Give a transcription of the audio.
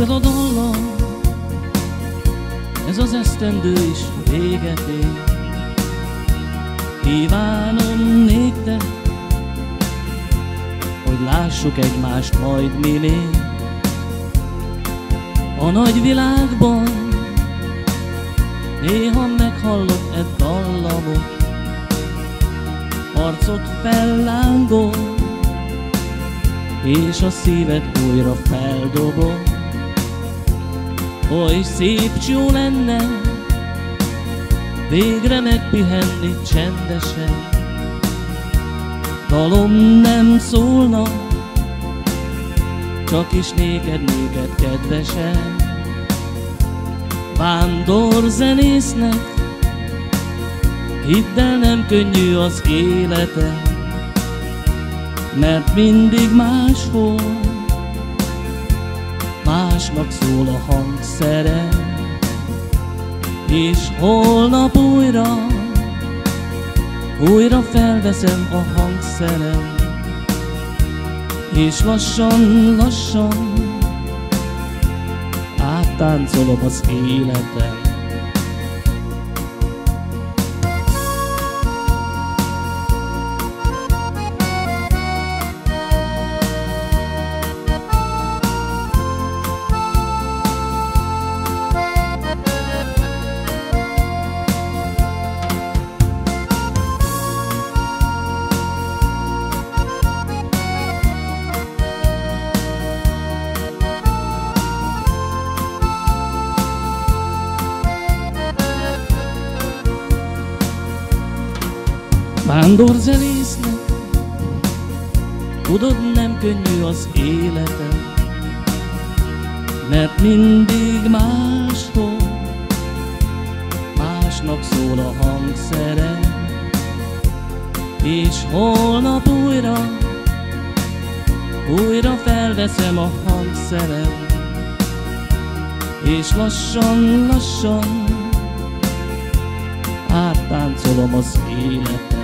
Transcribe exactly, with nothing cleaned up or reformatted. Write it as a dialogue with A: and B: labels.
A: Ezzel a dallal ez az esztendő is véget ér. Kívánom néktek, hogy lássuk egymást majd mi még a nagy világban. Néha meghallok egy dallamot, arcot fellángol, és a szíved újra feldobol. Oly szép s jó lenne végre megpihenni csendesen. Dalom nem szólna, csak is néked, néked kedvesen. Vándor zenésznek, hidd el, nem könnyű az élete, mert mindig máshol másnak szól a hangszere. És holnap újra, újra felveszem a hangszerem, és lassan, lassan áttáncolom az életem. Vándor zenésznek, tudod, nem könnyű az életem, mert mindig máshol másnak szól a hangszere. És holnap újra, újra felveszem a hangszerem, és lassan, lassan áttáncolom az életem.